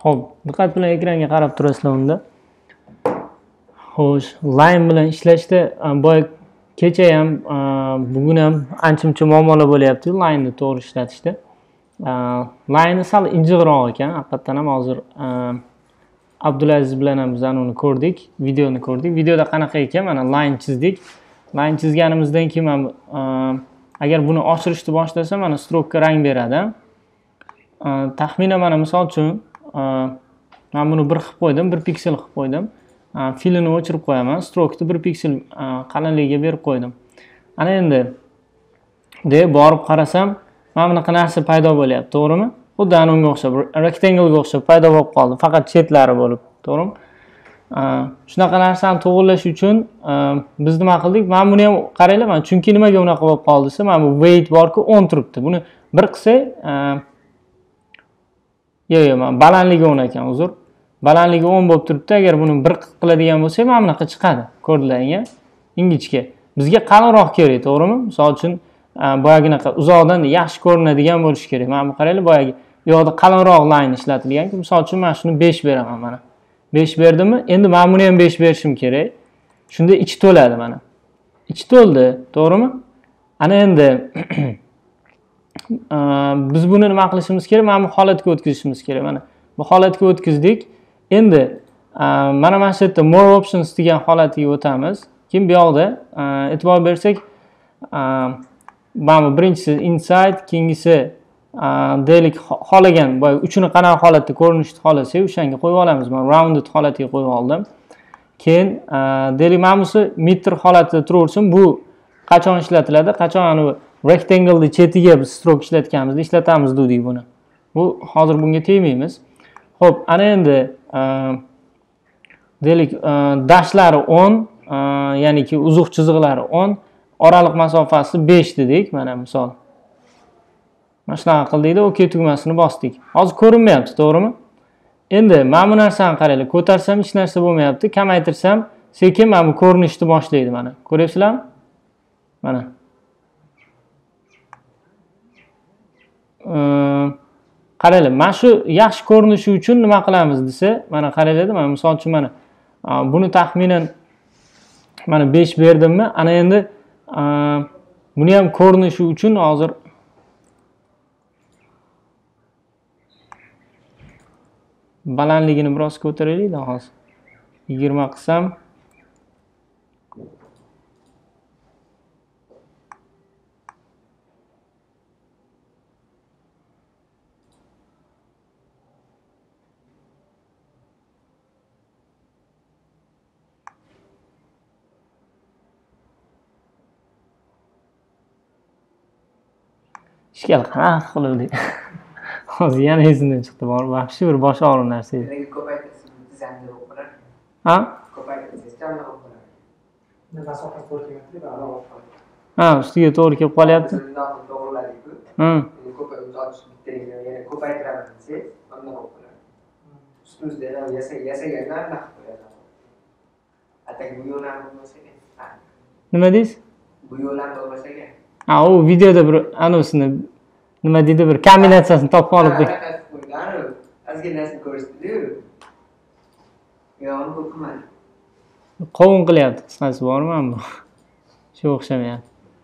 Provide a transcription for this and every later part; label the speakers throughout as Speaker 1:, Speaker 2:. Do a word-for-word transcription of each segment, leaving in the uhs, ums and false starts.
Speaker 1: Xo'p, diqqat bilan ekranga qarab turasizlar unda. Xo'sh, line bilan ishlashda boy kecha ham, bugun ham ancha-muncha muammolar bo'lyapti line ni to'g'ri ishlatishda. Line sal injiqroq ekan, haqiqatan ham hozir Abdulaziz bilan ham biz uni ko'rdik, videoni ko'rdik. Videoda qanaqa ekan, mana line chizdik. Line chizganimizdan keyin men agar buni oshirishni boshlasam, mana strokka rang beradi. Taxminan mana misol uchun men buni bir qilib qo'ydim, bir piksel qilib qo'ydim. Filini o'chirib qo'yaman, strokni bir piksel qalinligiga berib qo'ydim. Ana endi de borib qarasam, mana bunaqa narsa paydo bo'lyapti, to'g'rimi? Xuddi ana unga o'xshab, rectangle ga o'xshab paydo bo'lib qoldi, faqat chetlari bo'lib, to'g'rimi? Shunaqa narsani to'g'irlash uchun biz nima qildik? Men buni ham qaranglar, men chunki nimaga unaqa bo'lib qoldi desa, mana bu weight borku o'n turibdi. Buni bir qilsak, yo'q, yo'q, men balandligi o'n ekan, uzr. Balandligi o'n bo'lib turibdi. Agar buni bir qiladigan bo'lsak, mana bunaqa chiqadi. Ko'rdinglarmi? Ingichka. Bizga qalinroq kerak, to'g'rimi? Misol uchun boyaginaqa uzoqdan yaxshi ko'rinadigan bo'lishi kerak. Mana bu qaranglar, boyagi bu yoqda qalinroq line ishlatilgan-ku. Misol uchun men shuni besh beraman mana. besh berdimmi? Endi men buni ham besh berishim kerak. Shunda ichi to'ladi mana. Ichi to'ldi, to'g'rimi? Ana endi biz buni nima qilishimiz kerak? Mana bu holatga o'tkazishimiz kerak. Mana bu holatga o'tkazdik. Endi mana mana shu yerda more options degan holatiga o'tamiz. Keyin bu yoqda e'tibor bersak, mana bu birinchisi inside, keyingisi deylik xohlagan, boy uchini qanaqa holatda ko'rinishni xohlasak, o'shanga qo'yib olamiz. Men rounded holatiga qo'yib oldim. Keyin deylik mana busi meter holatida turaversin. Bu qachon ishlatiladi? Qachon ani rectangle ni chetiga biz stroke ishlatganimizda ishlatamiz dedik buni. Bu hozir bunga tegmaymiz. Xo'p, ana endi deylik dashlari o'n, ya'niki uzuq chiziqlari o'n, oraliq masofasi besh dedik, mana misol. Mana shunaqa qildik-da, OK tugmasini bosdik. Hozir ko'rinmayapti, to'g'rimi? Endi men bu narsani qaranglar, ko'tarsam hech narsa bo'lmayapti, kamaytirsam sekin mana bu ko'rinishni boshlaydi mana. Ko'ryapsizlarmi? Mana. Qaranglar, mana shu yaxshi ko'rinishi uchun nima qilamiz desa, mana qaranglar, mana misol uchun mana buni taxminan mana besh berdimmi? Ana endi buni ham ko'rinishi uchun hozir balandligini biroz ko'taraylik-da hozir. yigirma qilsam ishkal qanaqa qiluvdik. Hozir yana esimdan chiqdi, bor, vahshiy bir bosh og'riq narsa edi. Ha? Ha, ustiga to'g'ri kelib qolyapti. Ha. Nima deysiz?
Speaker 2: Bu yo'ldan bo'lmasaga.
Speaker 1: Ha, u videoda bir anusini nima deydi, bir kombinatsiyasini topib olibdik.
Speaker 2: Ozgina narsa ko'rsatdi-yu. Yo'q, ko'pman.
Speaker 1: Qovun qilyapti, qisqasi bormi bu? Shu o'xshamayapti.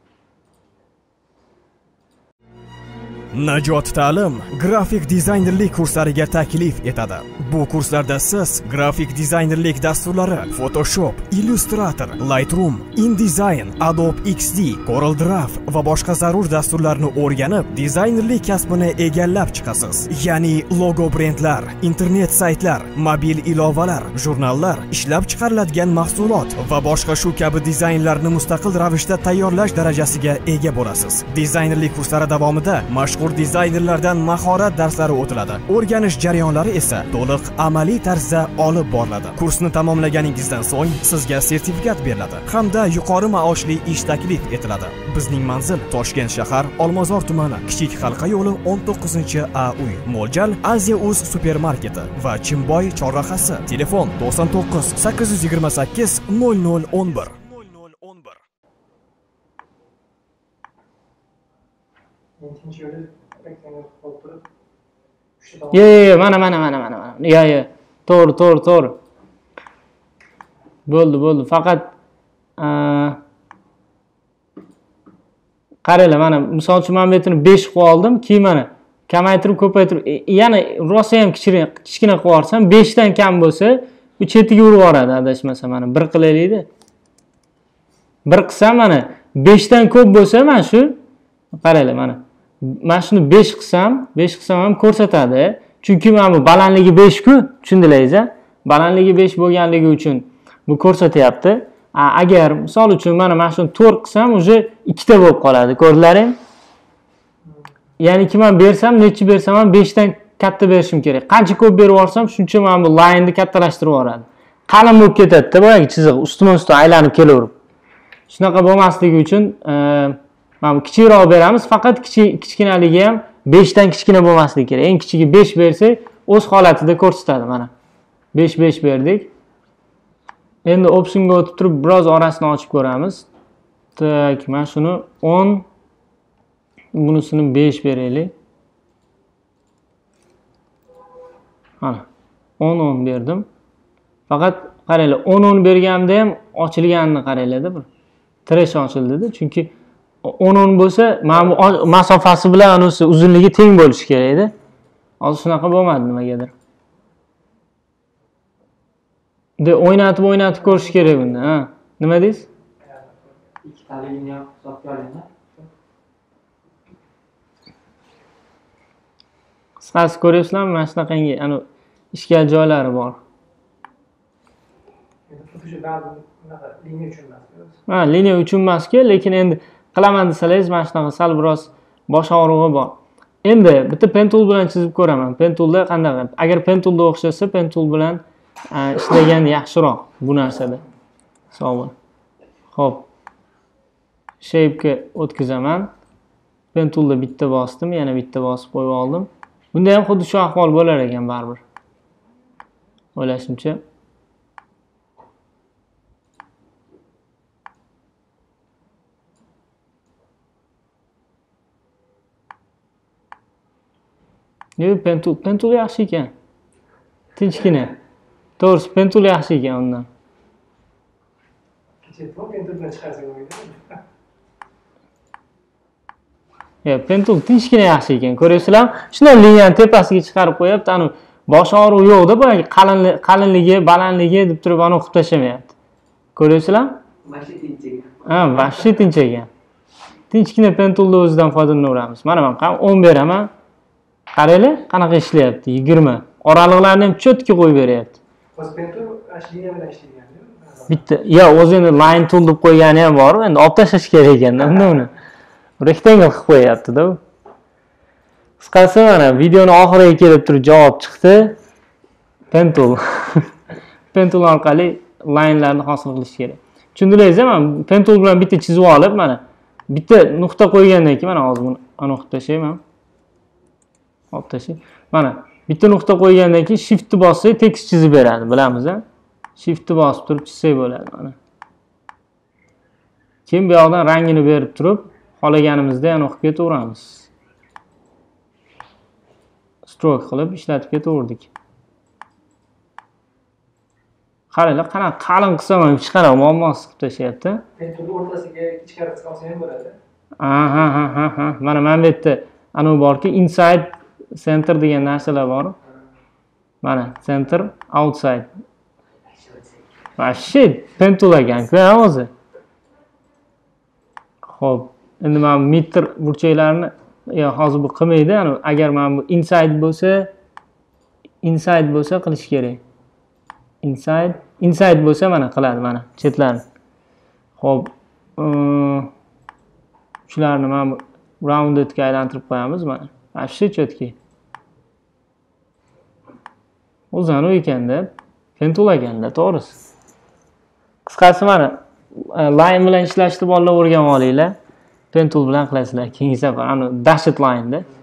Speaker 3: Najot ta'lim grafik dizaynerlik kurslariga taklif etadi. Bu kurslarda siz grafik dizaynerlik dasturlari, Photoshop, Illustrator, Lightroom, InDesign, Adobe X D, CorelDRAW va boshqa zarur dasturlarni o'rganib, dizaynerlik kasbini egallab chiqasiz. Ya'ni logo brendlar, internet saytlar, mobil ilovalar, jurnallar, ishlab chiqariladigan mahsulot va boshqa shu kabi dizaynlarni mustaqil ravishda tayyorlash darajasiga ega bo'lasiz. Dizaynerlik kurslari davomida mashhur dizaynerlardan mahorat darslari o'tiladi. O'rganish jarayonlari esa to'liq amaliy tarzda olib boriladi. Kursni tamomlaganingizdan so'ng sizga sertifikat beriladi hamda yuqori maoshli ish taklif etiladi. Bizning manzil Toshkent shahar, Olmazor tumani, Kichik Halqa yo'li o'n to'qqizinchi A uy. Mo'ljal Asia-uz supermarketi va Chimboy chorrahasi. Telefon to'qson to'qqiz sakkiz yuz yigirma sakkiz nol nol o'n bir.
Speaker 4: Ikkinchi yo'li rectangle qilib turib
Speaker 1: Yo, yo, yo, mana, mana, mana, mana, mana. Yo, yo. To'g'ri, to'g'ri, to'g'ri. Bo'ldi, bo'ldi. Faqat qaranglar, mana misol uchun men bu yerni besh qilib oldim, keyin mana kamaytirib, ko'paytirib, yana rosa ham kichkina kichkina qilib yuborsam, besh dan kam bo'lsa, bu chetiga urib yuboradi, adashmasam. Mana bir qilaylik-da. bir qilsam mana besh dan ko'p bo'lsa, mana shu qaranglar, mana. Mana shuni besh qilsam, besh qilsam ham ko'rsatadi. Chunki mana bu balandligi besh ku, tushundingizmi? Balandligi besh bo'lganligi uchun bu ko'rsatyapti. Agar misol uchun mana mana shuni to'rt qilsam, uje ikkita bo'lib qoladi. Ko'rdinglarmi? Ya'ni ki men bersam, necha bersam ham besh dan katta berishim kerak. Qancha ko'p berib yuborsam, shuncha men bu line'ni kattalashtirib yuboradi. Qalin bo'lib ketadi-da, boyagi chiziq ustma-ust aylanib kelaverib. Shunaqa bo'lmasligi uchun mana bu kichikroq beramiz, faqat kichik kichkinaligi ham besh dan kichkina bo'lmasligi kerak. Eng kichigi besh bersak, o'z holatida ko'rsatadi mana. besh besh berdik. Endi optionga o'tib turib, biroz orasini ochib ko'ramiz. Tak, mana shuni o'n, bunisini besh beraylik. Mana o'n o'n berdim. Faqat qaranglar, o'n o'n berganimda ham ochilganini qaranglar-da bir. Trash ochildi-da, chunki o'n o'n bo'lsa, mana bu masofasi bilan unisi uzunligi teng bo'lishi kerak-da. Hozir shunaqa bo'lmadi nimagadir. De o'ynatib o'ynatib ko'rish kerak bunda, ha. Nima deysiz?
Speaker 4: Ikkitaligini ham hisobga olinglar.
Speaker 1: Qisqasi ko'ryapsizlarmi? Mana shunaqangi ana ishkal joylari bor.
Speaker 4: Liniya uchun emas.
Speaker 1: Ha, liniya uchun emas-ku, lekin endi qilaman desalaringiz, mana shunaqa sal biroz bosh og'rig'i bor. Endi bitta pen tool bilan chizib ko'raman. Pen toolda qanday qilib? Agar pen toolda o'xshasa, pen tool bilan ishlagan yaxshiroq bu narsada. Sog' bo'ling. Xo'p. Shape'ga o'tkazaman. Pen toolda bitta bosdim, yana bitta bosib qo'yib oldim. Bunda ham xuddi shu ahvol bo'lar ekan baribir. O'ylashimcha. Ne pen tool, pen tool yaxshi ekan. Tinchgina. To'g'risi, pen tool yaxshi ekan undan.
Speaker 4: Kecha pen tool bilan chiqarsa bo'lmaydi.
Speaker 1: Ya, pen tool tinchgina yaxshi ekan. Ko'ryapsizlarmi? Shunday liniyani tepasiga chiqarib qo'yapti. Ani bosh og'riq yo'q-da, boyagi qalinligi, qalinligi, balandligi deb turib ani o'qib tashlamayapti. Ko'ryapsizlarmi?
Speaker 2: Mashi tinch ekan.
Speaker 1: Ha, vahshiy tinch ekan. Tinchgina pen toolda o'zidan foydalanaveramiz. Mana men ham o'n beraman. Qaranglar, qanaqa ishlayapti? yigirma. Oraliqlarni ham cho'tki qo'yib beryapti.
Speaker 4: O'z pen tool liniya bilan ishlaygan.
Speaker 1: Bitta, yo, o'zi endi line tool deb qo'ygani ham bor, endi olib tashlash kerak ekanda uni. Rectangle qilib qo'yapti-da. Qisqasi mana videoni oxiriga kelib turib javob chiqdi. Pen tool. Pen tool orqali line'larni hosil qilish kerak. Tushundingizmi? Men pen tool bilan bitta chizib olib, mana bitta nuqta qo'ygandan keyin mana hozir buni ana o'qib tashlayman. Olib tashlay. Mana bitta nuqta qo'ygandan keyin shiftni bossak tekst chizib beradi, bilamiz-a? Shiftni bosib turib chizsak bo'ladi mana. Keyin bu yoqdan rangini berib turib, xohlaganimizda yana o'qib ketaveramiz. Stroke qilib ishlatib ketaverdik. Qaranglar, qanaqa qalin qilsam ham hech qanaqa muammosi qilib tashlayapti.
Speaker 4: Pen tool o'rtasiga ichkari qisqa olsa ham bo'ladi.
Speaker 1: Aha, ha, ha, ha. Mana men bu yerda anavi borki, inside, center degan narsalar bor. Mana center, outside. Vashshi pen tool ekan-ku o'zi. Xo'p, endi men meter burchaklarini yo hozir bu qilmaydi. Agar men bu inside bo'lsa, inside bo'lsa qilish kerak. Inside, inside bo'lsa mana qiladi mana chetlarni. Xo'p, shularni men roundedga aylantirib qo'yamiz mana. Vashshi chotki. O'zani ekanda, pen tool ekanda, to'g'risi. Qisqasi mana line bilan ishlashni bolalar o'rganib olinglar. Pen tool bilan qilasizlar keyingi safar. Ana dasht line da.